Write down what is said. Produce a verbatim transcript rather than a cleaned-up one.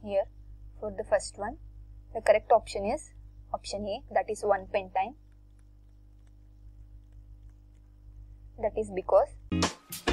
here for the first one. The correct option is option A, that is one pentyne. That is because